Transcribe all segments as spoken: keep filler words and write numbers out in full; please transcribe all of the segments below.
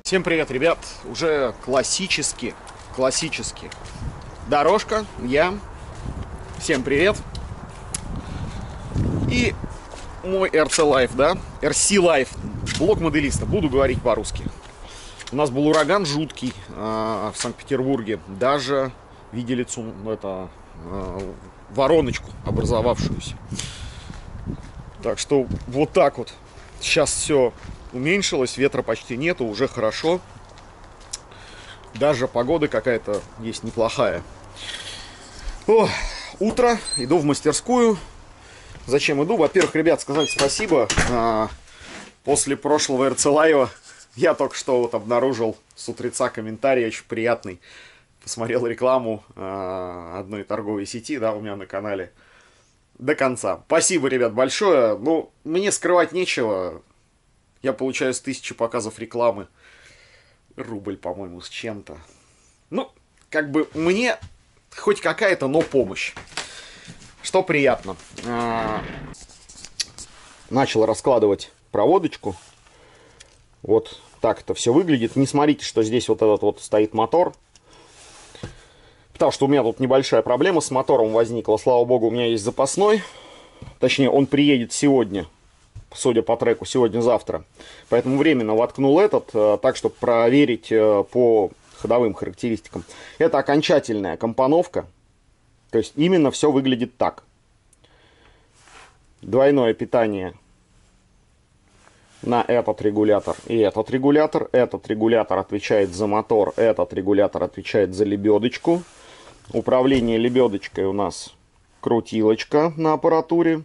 Всем привет, ребят! Уже классически, классически. Дорожка, я. Всем привет. И мой эр си Life, да? эр си Life, блог моделиста. Буду говорить по-русски. У нас был ураган жуткий э, в Санкт-Петербурге. Даже видели цун, это, э, вороночку образовавшуюся. Так что вот так вот. Сейчас все уменьшилось, ветра почти нету, уже хорошо. Даже погода какая-то есть неплохая. О, утро, иду в мастерскую. Зачем иду? Во-первых, ребят, сказать спасибо. А, после прошлого эр си Live я только что вот обнаружил с утреца комментарий очень приятный. Посмотрел рекламу а, одной торговой сети, да, у меня на канале. До конца. Спасибо, ребят, большое. Ну, мне скрывать нечего. Я получаю с тысячи показов рекламы. Рубль, по-моему, с чем-то. Ну, как бы мне хоть какая-то, но помощь. Что приятно. А, начал раскладывать проводочку. Вот так это все выглядит. Не смотрите, что здесь вот этот вот стоит мотор. Потому что у меня тут небольшая проблема с мотором возникла. Слава богу, у меня есть запасной. Точнее, он приедет сегодня. Судя по треку, сегодня-завтра. Поэтому временно воткнул этот, так, чтобы проверить по ходовым характеристикам. Это окончательная компоновка. То есть именно все выглядит так. Двойное питание на этот регулятор и этот регулятор. Этот регулятор отвечает за мотор, этот регулятор отвечает за лебедочку. Управление лебедочкой у нас крутилочка на аппаратуре.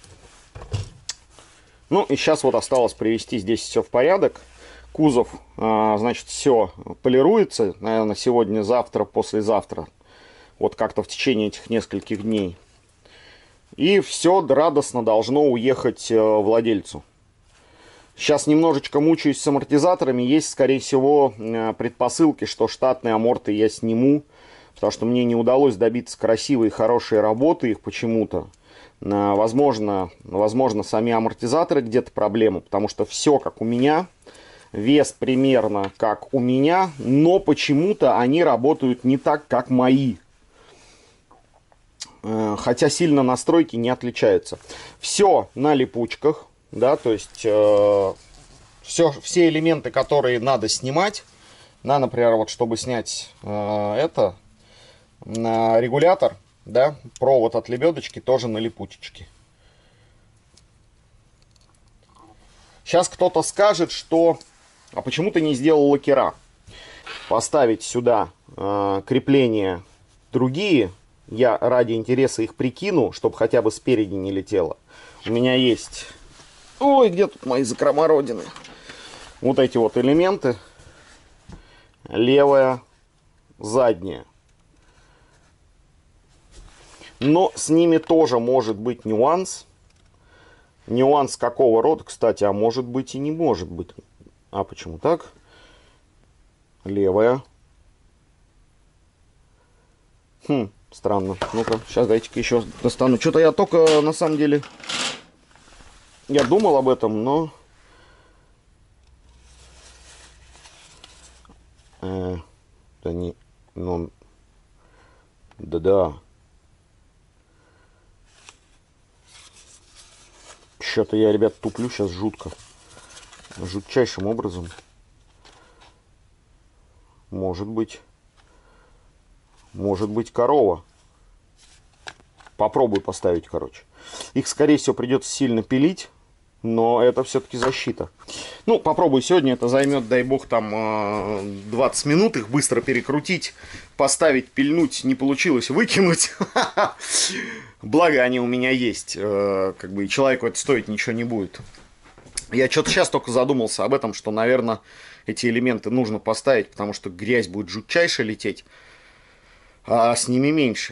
Ну и сейчас вот осталось привести здесь все в порядок. Кузов, значит, все полируется, наверное, сегодня, завтра, послезавтра. Вот как-то в течение этих нескольких дней. И все радостно должно уехать владельцу. Сейчас немножечко мучаюсь с амортизаторами. Есть, скорее всего, предпосылки, что штатные аморты я сниму. Потому что мне не удалось добиться красивой и хорошей работы их почему-то. Возможно, возможно, сами амортизаторы где-то проблема, потому что все как у меня, вес примерно как у меня, но почему-то они работают не так, как мои. Хотя сильно настройки не отличаются. Все на липучках, да, то есть э, все, все элементы, которые надо снимать, на, например, вот чтобы снять э, это, на регулятор. Да, провод от лебедочки тоже на липучечке. Сейчас кто-то скажет, что а почему ты не сделал лакера? Поставить сюда э, крепления другие. Я ради интереса их прикину, чтобы хотя бы спереди не летело. У меня есть... Ой, где тут мои закрома родины? Вот эти вот элементы. Левая, задняя. Но с ними тоже может быть нюанс. Нюанс какого рода, кстати, а может быть и не может быть. А почему так? Левая. Хм, странно. Ну-ка, сейчас дайте-ка еще достану. Что-то я только, на самом деле, я думал об этом, но... Э, да не... Ну... Да-да. Что-то я, ребят, туплю сейчас жутко. Жутчайшим образом. Может быть. Может быть корова. Попробую поставить, короче. Их, скорее всего, придется сильно пилить. Но это все-таки защита. Ну, попробую сегодня. Это займет, дай бог, там двадцать минут. Их быстро перекрутить, поставить, пильнуть. Не получилось выкинуть. Благо они у меня есть. Как бы и человеку это стоить ничего не будет. Я что-то сейчас только задумался об этом, что, наверное, эти элементы нужно поставить, потому что грязь будет жутчайше лететь, а с ними меньше.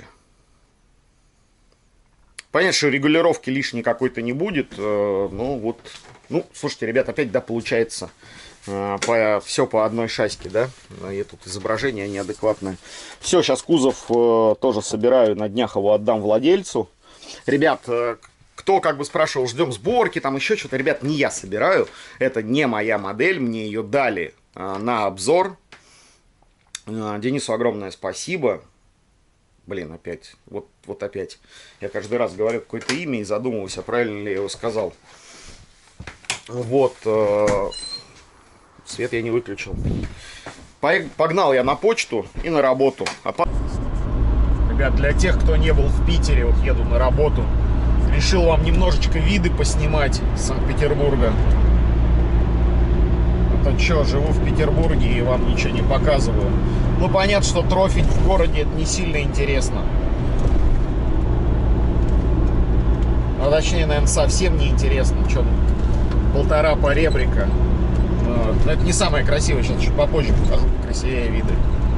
Понятно, что регулировки лишней какой-то не будет. Ну, вот. Ну, слушайте, ребят, опять, да, получается по, все по одной шаське, да. И тут изображение неадекватное. Все, сейчас кузов тоже собираю, на днях его отдам владельцу. Ребят, кто как бы спрашивал, ждем сборки, там еще что-то. Ребят, не я собираю. Это не моя модель, мне ее дали на обзор. Денису огромное спасибо. Блин, опять, вот, вот опять. Я каждый раз говорю какое-то имя и задумываюсь, а правильно ли я его сказал. Вот. Свет я не выключил. Погнал я на почту и на работу. Ребят, для тех, кто не был в Питере, вот еду на работу. Решил вам немножечко виды поснимать из Санкт-Петербурга. А то что, живу в Петербурге и вам ничего не показываю. Ну, понятно, что трофить в городе это не сильно интересно. А точнее, наверное, совсем не интересно. Что, полтора поребрика. Но это не самое красивое. Сейчас чуть попозже покажу красивее виды.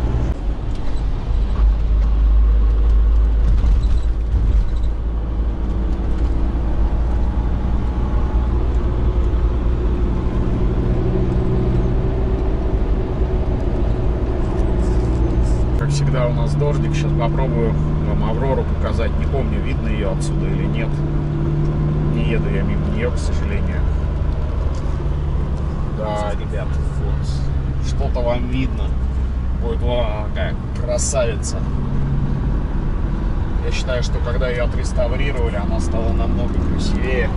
Всегда у нас дождик. Сейчас попробую вам Аврору показать. Не помню, видно ее отсюда или нет. Не еду я мимо нее, к сожалению. Да, ребят, вот что-то вам видно. Будет вон какая красавица. Я считаю, что когда ее отреставрировали, она стала намного красивее.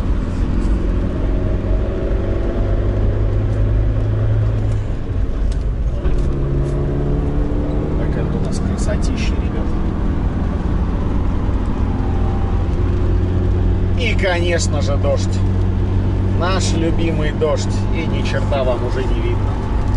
Красотища, ребят. И, конечно же, дождь. Наш любимый дождь. И ни черта вам уже не видно.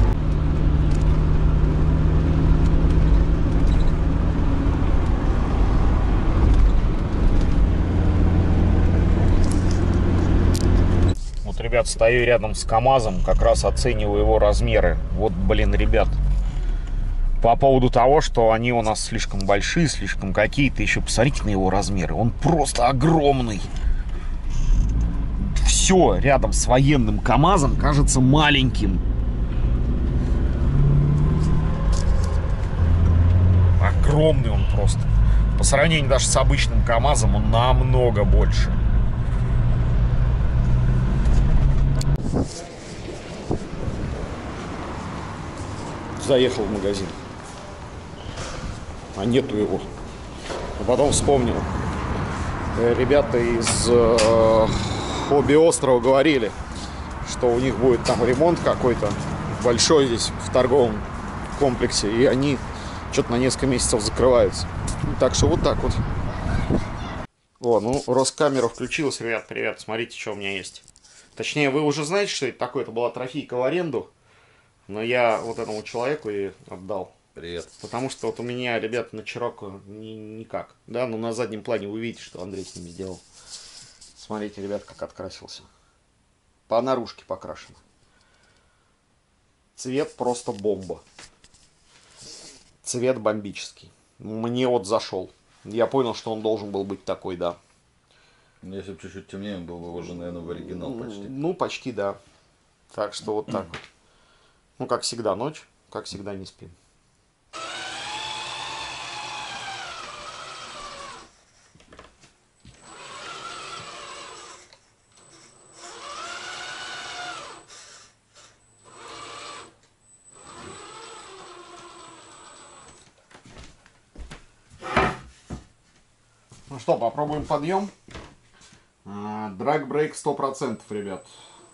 Вот, ребят, стою рядом с КамАЗом, как раз оцениваю его размеры. Вот, блин, ребят. По поводу того, что они у нас слишком большие, слишком какие-то. Еще посмотрите на его размеры. Он просто огромный. Все рядом с военным КамАЗом кажется маленьким. Огромный он просто. По сравнению даже с обычным КамАЗом он намного больше. Заехал в магазин. А нету его. А потом вспомнил. Ребята из э, Хобби Острова говорили, что у них будет там ремонт какой-то большой здесь в торговом комплексе. И они что-то на несколько месяцев закрываются. Так что вот так вот. О, ну Роскамера включилась, ребят, привет. Смотрите, что у меня есть. Точнее, вы уже знаете, что это такое. Это была трофейка в аренду. Но я вот этому человеку и отдал. Привет. Потому что вот у меня, ребята, на Чироко ни, никак. Да, но на заднем плане вы видите, что Андрей с ними сделал. Смотрите, ребят, как открасился. По наружке покрашено. Цвет просто бомба. Цвет бомбический. Мне вот зашел. Я понял, что он должен был быть такой, да. Если бы чуть-чуть темнее, он был бы уже, наверное, в оригинал почти. Ну, почти, да. Так что вот так вот. Ну, как всегда, ночь, как всегда, не спим. Ну что, попробуем подъем. Драг-брейк сто процентов, ребят.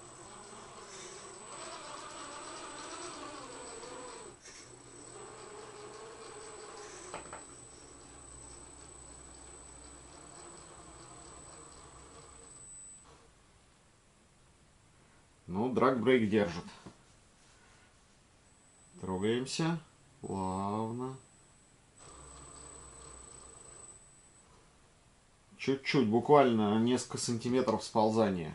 Ну, драг-брейк держит. Трогаемся. Плавно. Чуть-чуть, буквально несколько сантиметров сползания.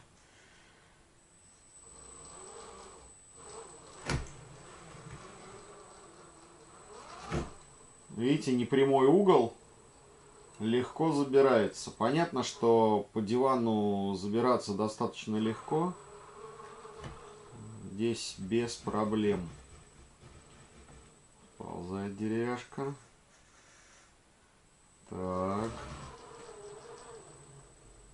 Видите, непрямой угол легко забирается. Понятно, что по дивану забираться достаточно легко. Здесь без проблем. Ползает деревяшка. Так.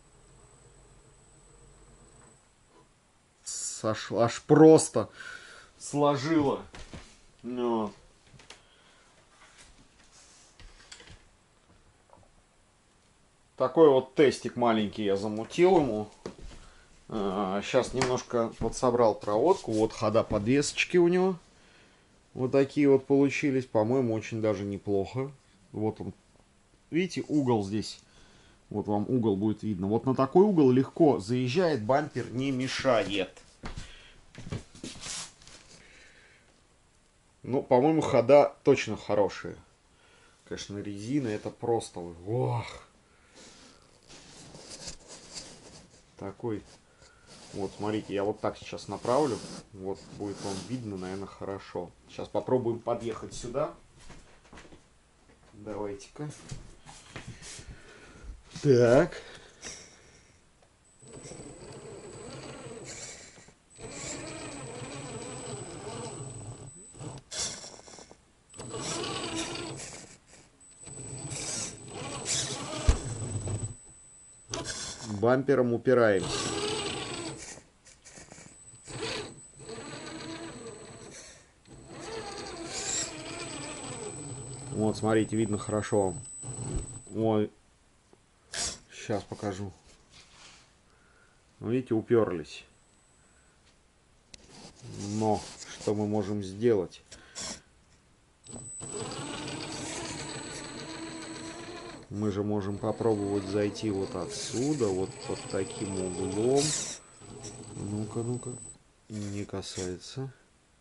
Аж, аж просто сложила. Вот. Такой вот тестик маленький я замутил ему. Сейчас немножко вот собрал проводку. Вот хода подвесочки у него. Вот такие вот получились. По-моему, очень даже неплохо. Вот он. Видите, угол здесь. Вот вам угол будет видно. Вот на такой угол легко заезжает, бампер не мешает. Ну, по-моему, хода точно хорошие. Конечно, резина это просто... Ох! Такой... Вот, смотрите, я вот так сейчас направлю. Вот будет он видно, наверное, хорошо. Сейчас попробуем подъехать сюда. Давайте-ка. Так. Бампером упираемся. Вот, смотрите, видно хорошо. Ой. Сейчас покажу. Видите, уперлись. Но что мы можем сделать? Мы же можем попробовать зайти вот отсюда, вот под таким углом. Ну-ка, ну-ка. Не касается.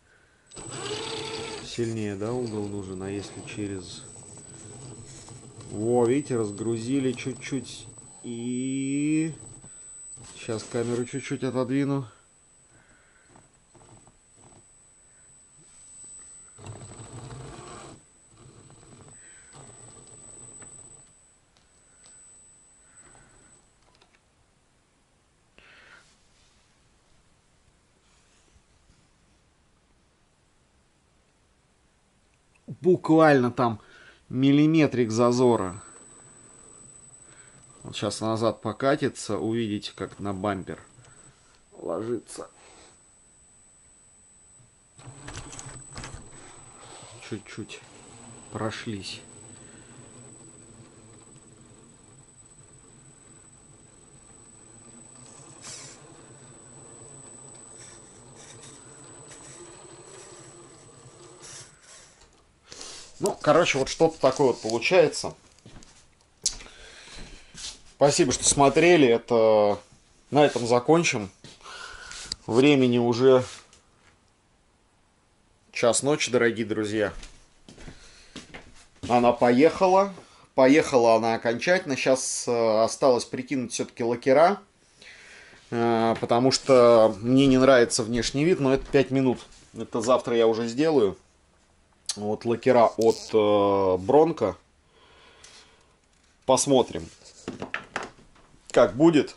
Сильнее, да, угол нужен, а если через... Во, видите, разгрузили чуть-чуть. И... Сейчас камеру чуть-чуть отодвину. Буквально там миллиметрик зазора. Вот сейчас назад покатится, увидите, как на бампер ложится. Чуть-чуть прошлись. Ну, короче, вот что-то такое вот получается. Спасибо, что смотрели. Это на этом закончим. Времени уже час ночи, дорогие друзья. Она поехала. Поехала она окончательно. Сейчас э, осталось прикинуть все-таки лакера. Э, потому что мне не нравится внешний вид. Но это пять минут. Это завтра я уже сделаю. Вот лакера от э, Бронко. Посмотрим, как будет.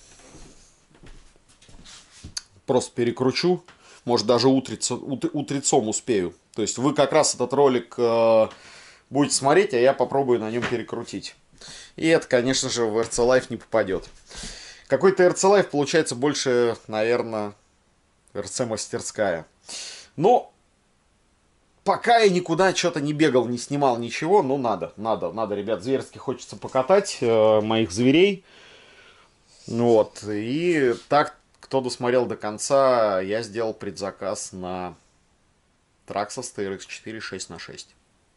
Просто перекручу. Может, даже утрица, ут, утрецом успею. То есть вы как раз этот ролик э, будете смотреть, а я попробую на нем перекрутить. И это, конечно же, в эр си Live не попадет. Какой-то эр си Live получается больше, наверное, эр си мастерская. Но пока я никуда что-то не бегал, не снимал ничего, ну надо, надо, надо, ребят, зверски хочется покатать э, моих зверей. Вот, и так, кто досмотрел до конца, я сделал предзаказ на Traxxas ти эр икс четыре шесть на шесть.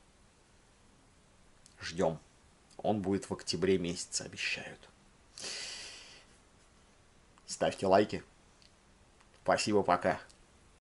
Ждем. Он будет в октябре месяце, обещают. Ставьте лайки. Спасибо, пока.